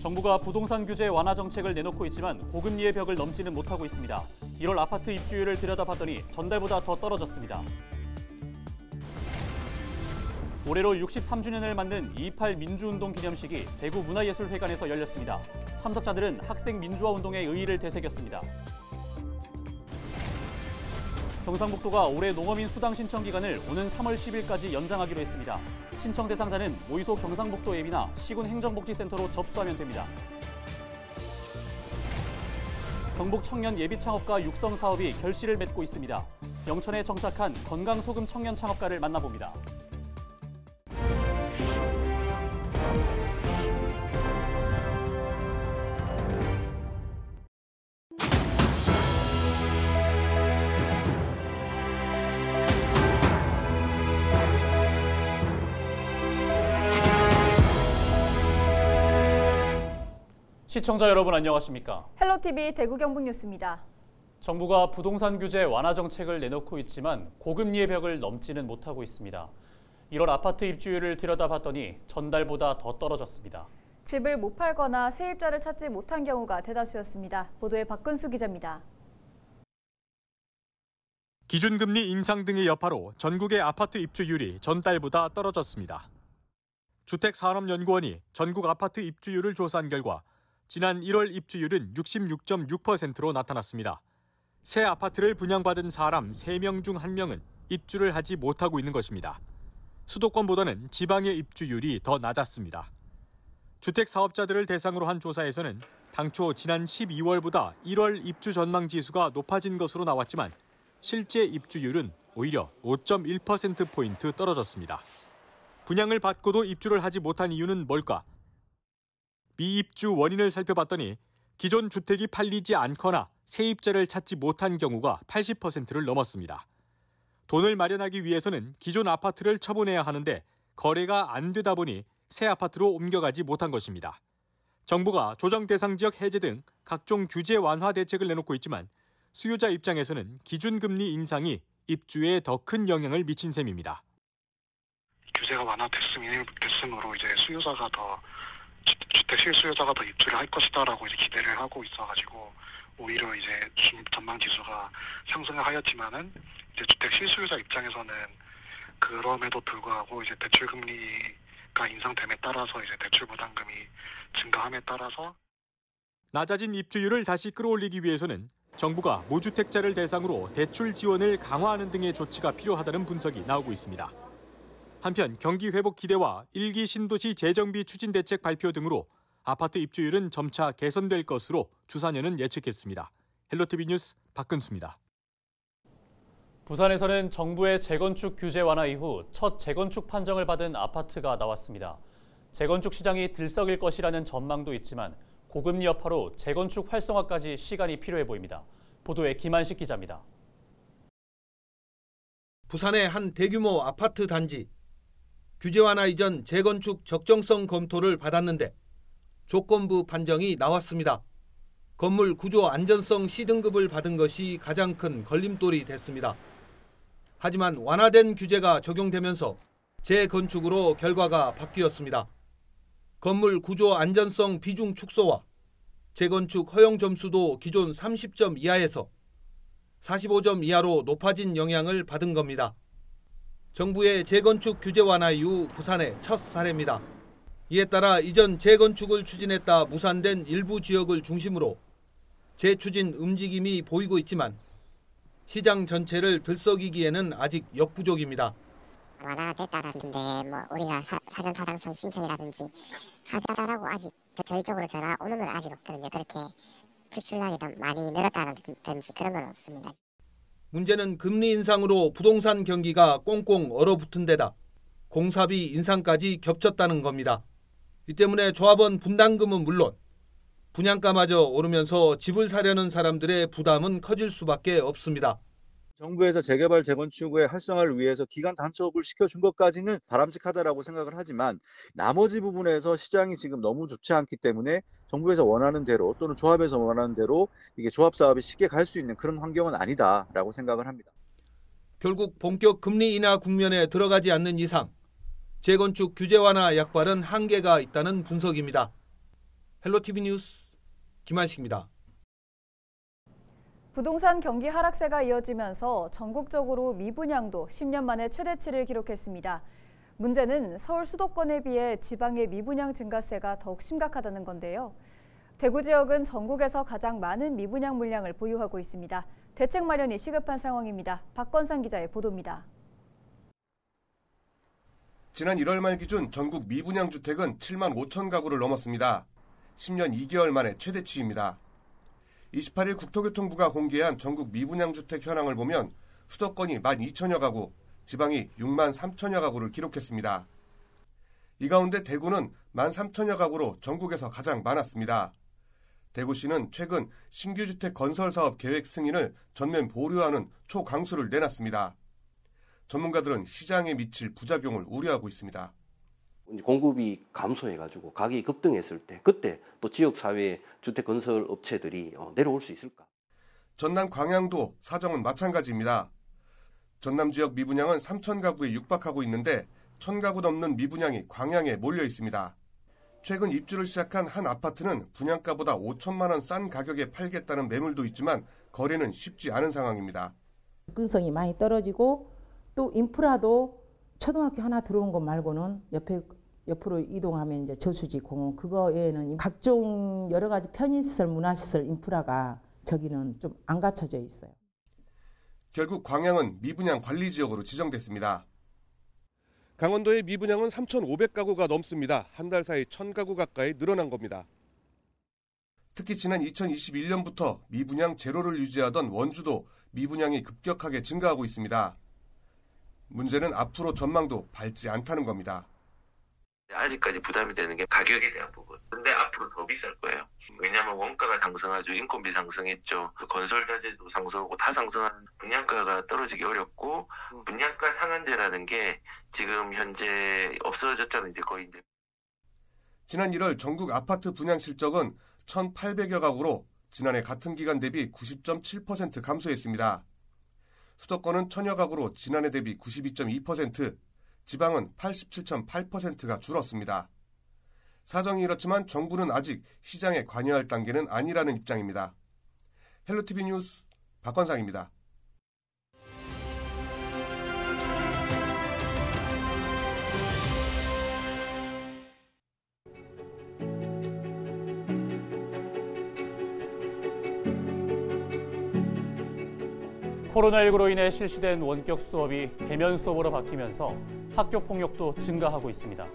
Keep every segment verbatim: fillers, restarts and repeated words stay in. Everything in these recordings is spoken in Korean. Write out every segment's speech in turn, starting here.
정부가 부동산 규제 완화 정책을 내놓고 있지만 고금리의 벽을 넘지는 못하고 있습니다. 일월 아파트 입주율을 들여다봤더니 전달보다 더 떨어졌습니다. 올해로 육십삼 주년을 맞는 이이팔 민주운동 기념식이 대구 문화예술회관에서 열렸습니다. 참석자들은 학생 민주화 운동의 의의를 되새겼습니다. 경상북도가 올해 농어민 수당 신청 기간을 오는 삼월 십일까지 연장하기로 했습니다. 신청 대상자는 모의소 경상북도 앱이나 시군 행정복지센터로 접수하면 됩니다. 경북 청년 예비창업가 육성 사업이 결실을 맺고 있습니다. 영천에 정착한 건강소금 청년 창업가를 만나봅니다. 시청자 여러분 안녕하십니까? 헬로티비 대구 경북 뉴스입니다. 정부가 부동산 규제 완화 정책을 내놓고 있지만 고금리의 벽을 넘지는 못하고 있습니다. 일월 아파트 입주율을 들여다봤더니 전달보다 더 떨어졌습니다. 집을 못 팔거나 세입자를 찾지 못한 경우가 대다수였습니다. 보도에 박근수 기자입니다. 기준금리 인상 등의 여파로 전국의 아파트 입주율이 전달보다 떨어졌습니다. 주택산업연구원이 전국 아파트 입주율을 조사한 결과 지난 일월 입주율은 육십육 점 육 퍼센트로 나타났습니다. 새 아파트를 분양받은 사람 세 명 중 한 명은 입주를 하지 못하고 있는 것입니다. 수도권보다는 지방의 입주율이 더 낮았습니다. 주택사업자들을 대상으로 한 조사에서는 당초 지난 십이월보다 일월 입주 전망 지수가 높아진 것으로 나왔지만 실제 입주율은 오히려 오 점 일 퍼센트포인트 떨어졌습니다. 분양을 받고도 입주를 하지 못한 이유는 뭘까? 미입주 원인을 살펴봤더니 기존 주택이 팔리지 않거나 세입자를 찾지 못한 경우가 팔십 퍼센트를 넘었습니다. 돈을 마련하기 위해서는 기존 아파트를 처분해야 하는데 거래가 안 되다 보니 새 아파트로 옮겨가지 못한 것입니다. 정부가 조정 대상 지역 해제 등 각종 규제 완화 대책을 내놓고 있지만 수요자 입장에서는 기준금리 인상이 입주에 더 큰 영향을 미친 셈입니다. 규제가 완화됐음으로 이제 수요자가 더 주택 실수요자가 더 입주를 할 것이다라고 이제 기대를 하고 있어가지고 오히려 이제 전망 지수가 상승을 하였지만은 이제 주택 실수요자 입장에서는 그럼에도 불구하고 이제 대출 금리가 인상됨에 따라서 이제 대출 부담금이 증가함에 따라서 낮아진 입주율을 다시 끌어올리기 위해서는 정부가 무주택자를 대상으로 대출 지원을 강화하는 등의 조치가 필요하다는 분석이 나오고 있습니다. 한편 경기 회복 기대와 일기 신도시 재정비 추진 대책 발표 등으로 아파트 입주율은 점차 개선될 것으로 주사년은 예측했습니다. 헬로티비 뉴스 박근수입니다. 부산에서는 정부의 재건축 규제 완화 이후 첫 재건축 판정을 받은 아파트가 나왔습니다. 재건축 시장이 들썩일 것이라는 전망도 있지만 고금리 여파로 재건축 활성화까지 시간이 필요해 보입니다. 보도에 김한식 기자입니다. 부산의 한 대규모 아파트 단지. 규제 완화 이전 재건축 적정성 검토를 받았는데 조건부 판정이 나왔습니다. 건물 구조 안전성 C등급을 받은 것이 가장 큰 걸림돌이 됐습니다. 하지만 완화된 규제가 적용되면서 재건축으로 결과가 바뀌었습니다. 건물 구조 안전성 비중 축소와 재건축 허용 점수도 기존 삼십 점 이하에서 사십오 점 이하로 높아진 영향을 받은 겁니다. 정부의 재건축 규제 완화 이후 부산의 첫 사례입니다. 이에 따라 이전 재건축을 추진했다 무산된 일부 지역을 중심으로 재추진 움직임이 보이고 있지만 시장 전체를 들썩이기에는 아직 역부족입니다. 완화됐다는데 뭐 우리가 사, 사전 타당성 신청이라든지 하다라고 아직 저희 쪽으로 전화 오는 건 아직 없거든요. 그렇게 수출량이 더 많이 늘었다든지 그런 건 없습니다. 문제는 금리 인상으로 부동산 경기가 꽁꽁 얼어붙은 데다 공사비 인상까지 겹쳤다는 겁니다. 이 때문에 조합원 분담금은 물론 분양가마저 오르면서 집을 사려는 사람들의 부담은 커질 수밖에 없습니다. 정부에서 재개발 재건축의 활성화를 위해서 기간 단축을 시켜준 것까지는 바람직하다라고 생각을 하지만 나머지 부분에서 시장이 지금 너무 좋지 않기 때문에 정부에서 원하는 대로 또는 조합에서 원하는 대로 이게 조합 사업이 쉽게 갈 수 있는 그런 환경은 아니다라고 생각을 합니다. 결국 본격 금리 인하 국면에 들어가지 않는 이상 재건축 규제 완화 약발은 한계가 있다는 분석입니다. 헬로티비 뉴스 김한식입니다. 부동산 경기 하락세가 이어지면서 전국적으로 미분양도 십 년 만에 최대치를 기록했습니다. 문제는 서울 수도권에 비해 지방의 미분양 증가세가 더욱 심각하다는 건데요. 대구 지역은 전국에서 가장 많은 미분양 물량을 보유하고 있습니다. 대책 마련이 시급한 상황입니다. 박건상 기자의 보도입니다. 지난 일월 말 기준 전국 미분양 주택은 칠만 오천 가구를 넘었습니다. 십 년 이 개월 만에 최대치입니다. 이십팔 일 국토교통부가 공개한 전국 미분양 주택 현황을 보면 수도권이 만 이천여 가구, 지방이 육만 삼천여 가구를 기록했습니다. 이 가운데 대구는 만 삼천여 가구로 전국에서 가장 많았습니다. 대구시는 최근 신규 주택 건설 사업 계획 승인을 전면 보류하는 초강수를 내놨습니다. 전문가들은 시장에 미칠 부작용을 우려하고 있습니다. 공급이 감소해가지고 가격이 급등했을 때 그때 또 지역사회 주택 건설 업체들이 내려올 수 있을까? 전남 광양도 사정은 마찬가지입니다. 전남 지역 미분양은 삼천 가구에 육박하고 있는데 천 가구 넘는 미분양이 광양에 몰려 있습니다. 최근 입주를 시작한 한 아파트는 분양가보다 오천만 원 싼 가격에 팔겠다는 매물도 있지만 거래는 쉽지 않은 상황입니다. 접근성이 많이 떨어지고 또 인프라도 초등학교 하나 들어온 것 말고는 옆에 옆으로 이동하면 이제 저수지 공원 그거 외에는 각종 여러 가지 편의시설, 문화시설 인프라가 저기는 좀 안 갖춰져 있어요. 결국 광양은 미분양 관리 지역으로 지정됐습니다. 강원도의 미분양은 삼천오백 가구가 넘습니다. 한 달 사이 천 가구 가까이 늘어난 겁니다. 특히 지난 이천이십일 년부터 미분양 제로를 유지하던 원주도 미분양이 급격하게 증가하고 있습니다. 문제는 앞으로 전망도 밝지 않다는 겁니다. 아직까지 부담이 되는 게 가격에 대한 부분. 근데 앞으로 더 비쌀 거예요. 왜냐하면 원가가 상승하죠. 인건비 상승했죠. 건설 자재도 상승하고 다 상승한 분양가가 떨어지기 어렵고 분양가 상한제라는 게 지금 현재 없어졌잖아요. 이제 거의 이제. 지난 일월 전국 아파트 분양 실적은 천팔백여 가구로 지난해 같은 기간 대비 구십 점 칠 퍼센트 감소했습니다. 수도권은 천여 가구로 지난해 대비 구십이 점 이 퍼센트, 지방은 팔십칠 점 팔 퍼센트가 줄었습니다. 사정이 이렇지만 정부는 아직 시장에 관여할 단계는 아니라는 입장입니다. 헬로티비 뉴스 박건상입니다. 코로나십구로 인해 실시된 원격 수업이 대면 수업으로 바뀌면서 학교 폭력도 증가하고 있습니다.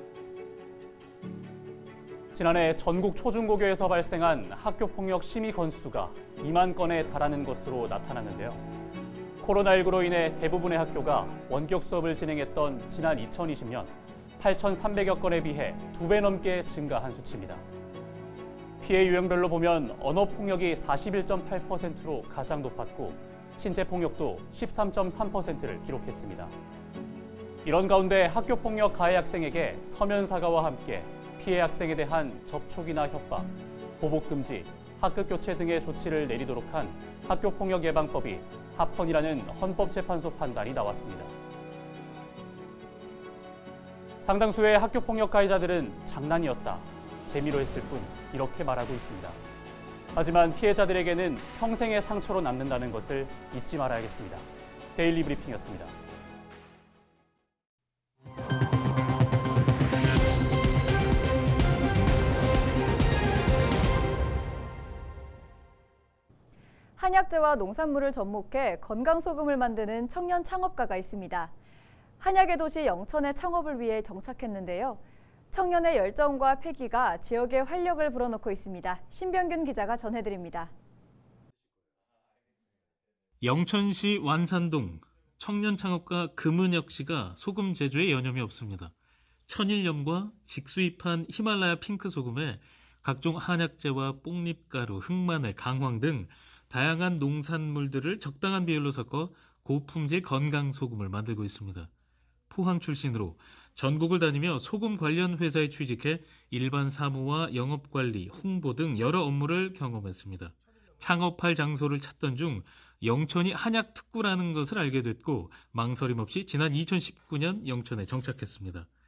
지난해 전국 초중고교에서 발생한 학교 폭력 심의 건수가 이만 건에 달하는 것으로 나타났는데요. 코로나십구로 인해 대부분의 학교가 원격 수업을 진행했던 지난 이천이십 년 팔천삼백여 건에 비해 두 배 넘게 증가한 수치입니다. 피해 유형별로 보면 언어 폭력이 사십일 점 팔 퍼센트로 가장 높았고 신체 폭력도 십삼 점 삼 퍼센트를 기록했습니다. 이런 가운데 학교폭력 가해 학생에게 서면 사과와 함께 피해 학생에 대한 접촉이나 협박, 보복 금지, 학급 교체 등의 조치를 내리도록 한 학교폭력 예방법이 합헌이라는 헌법재판소 판단이 나왔습니다. 상당수의 학교폭력 가해자들은 장난이었다, 재미로 했을 뿐 이렇게 말하고 있습니다. 하지만 피해자들에게는 평생의 상처로 남는다는 것을 잊지 말아야겠습니다. 데일리 브리핑이었습니다. 한약재와 농산물을 접목해 건강소금을 만드는 청년 창업가가 있습니다. 한약의 도시 영천의 창업을 위해 정착했는데요. 청년의 열정과 패기가 지역에 활력을 불어넣고 있습니다. 신병균 기자가 전해드립니다. 영천시 완산동 청년 창업가 금은혁 씨가 소금 제조에 여념이 없습니다. 천일염과 직수입한 히말라야 핑크 소금에 각종 한약재와 뽕잎가루, 흑마늘, 강황 등 다양한 농산물들을 적당한 비율로 섞어 고품질 건강 소금을 만들고 있습니다. 포항 출신으로 전국을 다니며 소금 관련 회사에 취직해 일반 사무와 영업관리, 홍보 등 여러 업무를 경험했습니다. 창업할 장소를 찾던 중 영천이 한약 특구라는 것을 알게 됐고 망설임 없이 지난 이천십구 년 영천에 정착했습니다.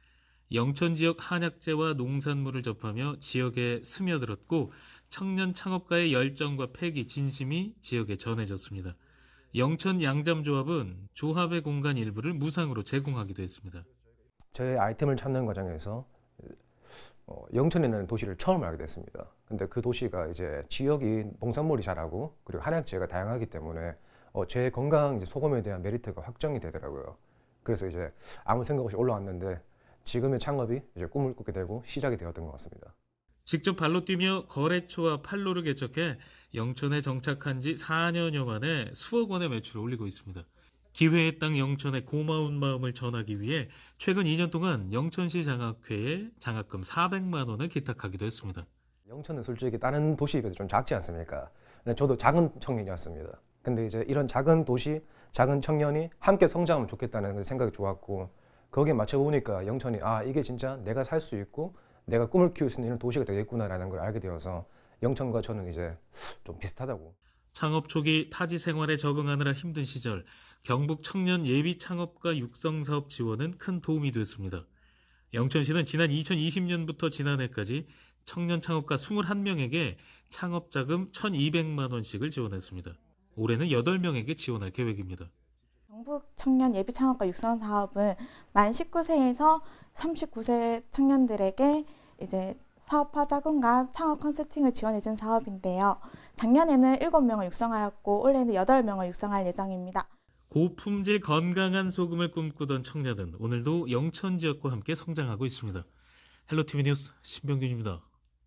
영천 지역 한약재와 농산물을 접하며 지역에 스며들었고 청년 창업가의 열정과 패기, 진심이 지역에 전해졌습니다. 영천 양잠조합은 조합의 공간 일부를 무상으로 제공하기도 했습니다. 저의 아이템을 찾는 과정에서 어, 영천이라는 도시를 처음 알게 됐습니다. 근데 그 도시가 이제 지역이 농산물이 자라고 그리고 한약재가 다양하기 때문에 어, 제 건강 이제 소금에 대한 메리트가 확정이 되더라고요. 그래서 이제 아무 생각 없이 올라왔는데 지금의 창업이 이제 꿈을 꾸게 되고 시작이 되었던 것 같습니다. 직접 발로 뛰며 거래처와 판로를 개척해 영천에 정착한 지 사 년여 만에 수억 원의 매출을 올리고 있습니다. 기회의 땅 영천의 고마운 마음을 전하기 위해 최근 이 년 동안 영천시 장학회에 장학금 사백만 원을 기탁하기도 했습니다. 영천은 솔직히 다른 도시에 비해서 좀 작지 않습니까? 근데 저도 작은 청년이었습니다. 근데 이제 이런 작은 도시, 작은 청년이 함께 성장하면 좋겠다는 생각이 좋았고 거기에 맞춰보니까 영천이 아 이게 진짜 내가 살 수 있고 내가 꿈을 키울 수 있는 도시가 되겠구나라는 걸 알게 되어서 영천과 저는 이제 좀 비슷하다고. 창업 초기 타지 생활에 적응하느라 힘든 시절 경북 청년 예비 창업가 육성 사업 지원은 큰 도움이 됐습니다. 영천시는 지난 이천이십 년부터 지난해까지 청년 창업가 이십일 명에게 창업자금 천이백만 원씩을 지원했습니다. 올해는 여덟 명에게 지원할 계획입니다. 경북 청년 예비 창업가 육성 사업은 만 십구 세에서 삼십구 세 청년들에게 이제 사업화 자금과 창업 컨설팅을 지원해준 사업인데요. 작년에는 일곱 명을 육성하였고 올해는 여덟 명을 육성할 예정입니다. 고품질 건강한 소금을 꿈꾸던 청년은 오늘도 영천 지역과 함께 성장하고 있습니다. 헬로티비 뉴스 신병균입니다.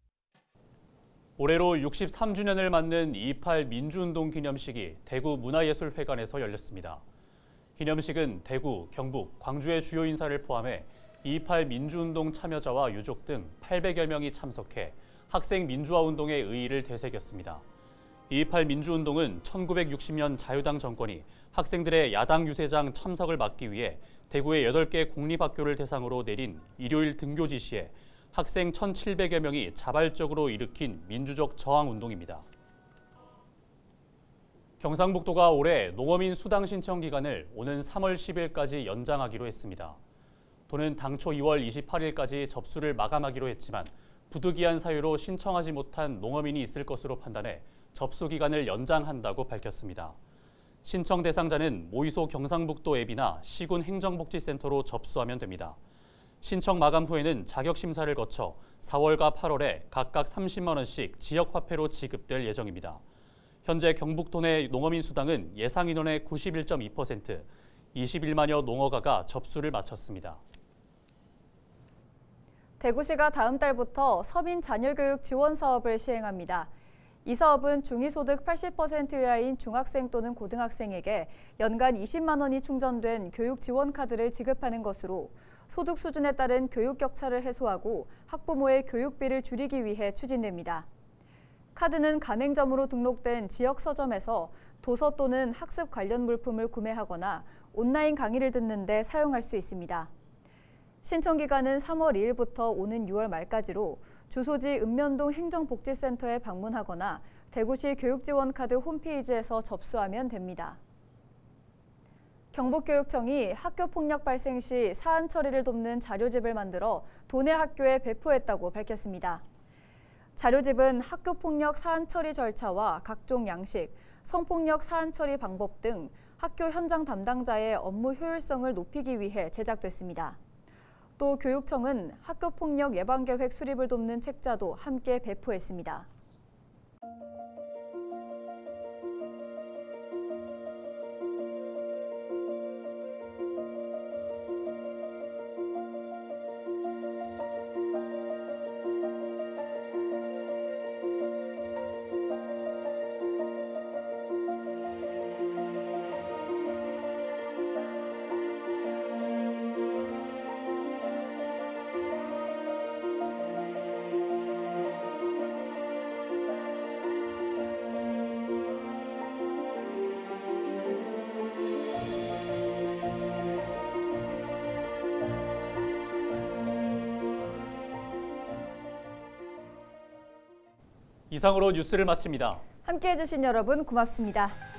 올해로 육십삼 주년을 맞는 이십팔 민주운동 기념식이 대구 문화예술회관에서 열렸습니다. 기념식은 대구, 경북, 광주의 주요 인사를 포함해 이십팔 민주운동 참여자와 유족 등 팔백여 명이 참석해 학생 민주화 운동의 의의를 되새겼습니다. 이십팔 민주운동은 천구백육십 년 자유당 정권이 학생들의 야당 유세장 참석을 막기 위해 대구의 여덟 개 공립학교를 대상으로 내린 일요일 등교 지시에 학생 천칠백여 명이 자발적으로 일으킨 민주적 저항 운동입니다. 경상북도가 올해 농어민 수당 신청 기간을 오는 삼월 십일까지 연장하기로 했습니다. 도는 당초 이월 이십팔일까지 접수를 마감하기로 했지만 부득이한 사유로 신청하지 못한 농어민이 있을 것으로 판단해 접수 기간을 연장한다고 밝혔습니다. 신청 대상자는 모의소 경상북도 앱이나 시군 행정복지센터로 접수하면 됩니다. 신청 마감 후에는 자격 심사를 거쳐 사월과 팔월에 각각 삼십만 원씩 지역 화폐로 지급될 예정입니다. 현재 경북도 내 농어민 수당은 예상 인원의 구십일 점 이 퍼센트, 이십일만여 농어가가 접수를 마쳤습니다. 대구시가 다음 달부터 서민 자녀교육 지원 사업을 시행합니다. 이 사업은 중위소득 팔십 퍼센트 이하인 중학생 또는 고등학생에게 연간 이십만 원이 충전된 교육 지원 카드를 지급하는 것으로 소득 수준에 따른 교육 격차를 해소하고 학부모의 교육비를 줄이기 위해 추진됩니다. 카드는 가맹점으로 등록된 지역 서점에서 도서 또는 학습 관련 물품을 구매하거나 온라인 강의를 듣는 데 사용할 수 있습니다. 신청 기간은 삼월 이일부터 오는 유월 말까지로 주소지 읍면동 행정복지센터에 방문하거나 대구시 교육지원카드 홈페이지에서 접수하면 됩니다. 경북교육청이 학교폭력 발생 시 사안 처리를 돕는 자료집을 만들어 도내 학교에 배포했다고 밝혔습니다. 자료집은 학교폭력 사안 처리 절차와 각종 양식, 성폭력 사안 처리 방법 등 학교 현장 담당자의 업무 효율성을 높이기 위해 제작됐습니다. 또 교육청은 학교폭력 예방계획 수립을 돕는 책자도 함께 배포했습니다. 이상으로 뉴스를 마칩니다. 함께해 주신 여러분 고맙습니다.